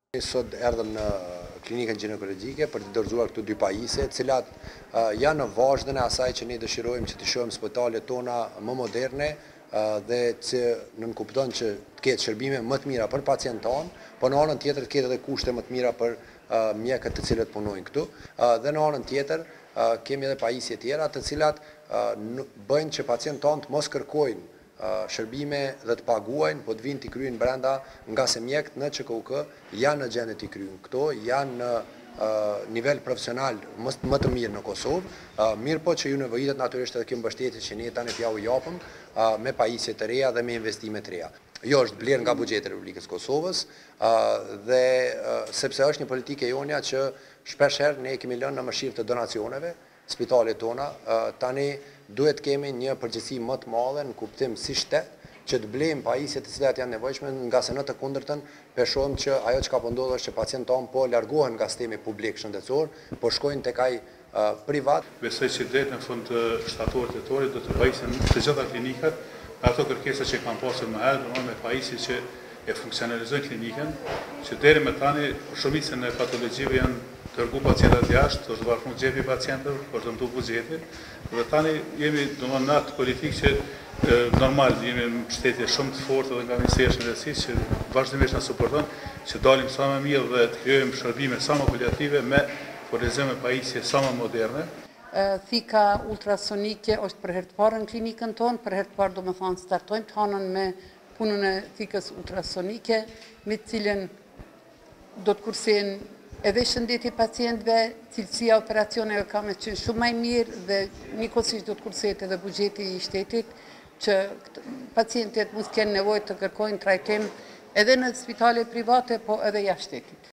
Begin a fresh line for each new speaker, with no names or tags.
Sot erdhëm në klinikën ginekologjike për të dorëzuar këto dy pajisje, të cilat janë në vazhdën e asaj që ne dëshirojmë që të shohim spitalet tona më moderne dhe që nënkupton që të ketë shërbime më të mira për pacientin tonë, por në anën tjetër të ketë edhe kushte më të mira për mjekët të cilët punojnë këtu. Dhe në anën tjetër kemi edhe pajisje tjera të cilat bëjnë që pacientë tonë të mos kërkojnë shërbime dhe të paguajnë, po të vinë t'i kryejnë brenda, nga se mjekët në ÇKUK janë në gjendje t'i kryejnë këto, janë në nivel profesional më të mirë në Kosovë, mirë po që ju nevojitet natyrisht edhe kjo mbështetje që ne tani t'ja u japëm me pajisje të reja dhe me investime të reja. Jo është blerë nga buxheti i Republikës Kosovës dhe sepse është një politikë e jonja që shpeshherë ne kemi lënë në mëshirë të donacioneve spitalet tona, tani duhet kemi një përgjegjësi më të madhe në kuptim si shtet që të blejmë pajisjet të cilat janë nevojshme, nga se në të kundërtën shohim që ajo që ka po ndodhur është që pacientë tonë po largohen nga sistemi publik shëndetësor, po shkojnë tek ai privat.
Besoj që deri në fund të shtatorit tetorit do të pajisen të gjitha klinikat me ato kërkesa që kanë pasur më herë, me pajisje që e funksionalizojnë klinikën, që deri më tani shumicën e patologjive janë dërgu pacientat jashtë, është varfëruar xhepi i pacientëve, është dëmtuar buxheti, dhe tani jemi domosdoshmë në atë politikë që normal jemi në mbështetje shumë të fortë edhe nga Ministria e Shëndetësisë që vazhdimisht na suporton që dalim sa më mirë dhe të krijojmë shërbime sa më paliative me furnizim me pajisje sa më moderne.
Thika ultrasonike është për herë të parë në klinikën tonë, për herë të parë domethënë startojmë të hanën me punën e thikës ultrasonike, me të cilën do të kursejnë edhe shëndeti pacientëve, cilësia operacioneve ka me qenë shumë më mirë dhe njëkohësisht do të kursehet edhe buxheti i shtetit që pacientët mos kenë nevojë të kërkojnë trajtim edhe në spitale private, po edhe jashtë shtetit.